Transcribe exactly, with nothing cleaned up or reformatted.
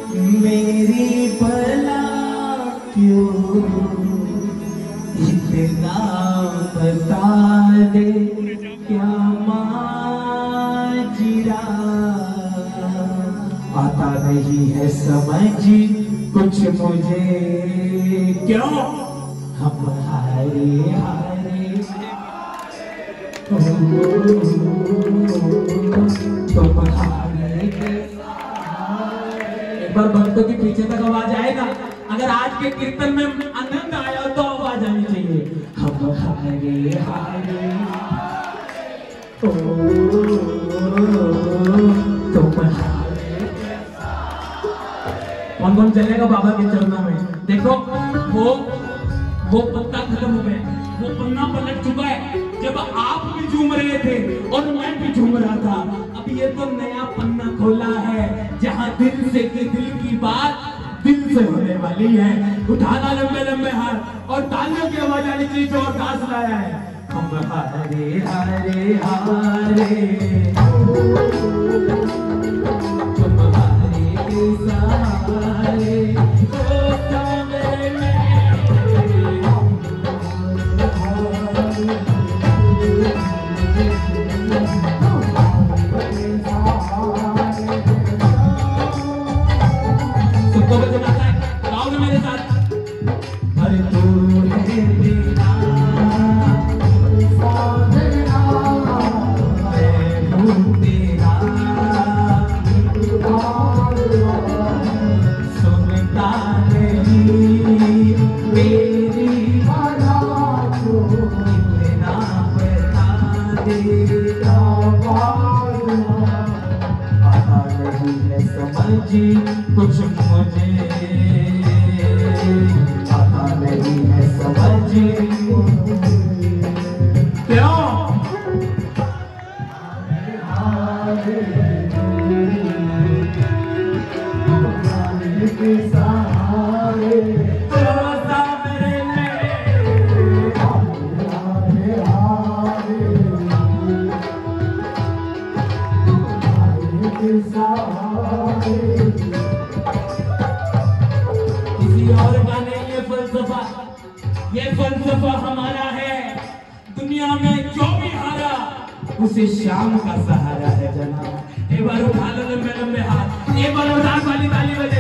मेरी भला क्यों इतना बता दे क्या माजरा आता नहीं है समझ कुछ मुझे क्यों हम हारे हारे तुम हारे। एक बार भक्तों के पीछे तक आवाज आएगा। अगर आज के कीर्तन में आनंद आया तो आवाज आनी चाहिए। हम हारे हारे तुम हारे। कौन कौन चलेगा बाबा के चरणों में? देखो वो वो पत्ता खत्म हो गया, वो पन्ना पलट चुका है। जब आप भी झूम रहे थे और मैं भी झूम रहा था, अब ये तो नया पन्ना खोला है जहां दिल से के दिल की बात दिल से होने वाली है। उठाना लंबे लंबे हाथ और तालियों की आवाज आनी चाहिए जो अरदास लाया है। हम हारे हारे हारे तुम हारे के सहारे कुछ मुझे आता नहीं है समझ क्यों किसी और का नहीं ये फलसफा, ये फलसफा हमारा है। दुनिया में जो भी हारा उसे शाम का सहारा है जनाब। एक बार उठा लो लंबे लंबे हाथ, एक बार उठा वाली ताली बजा।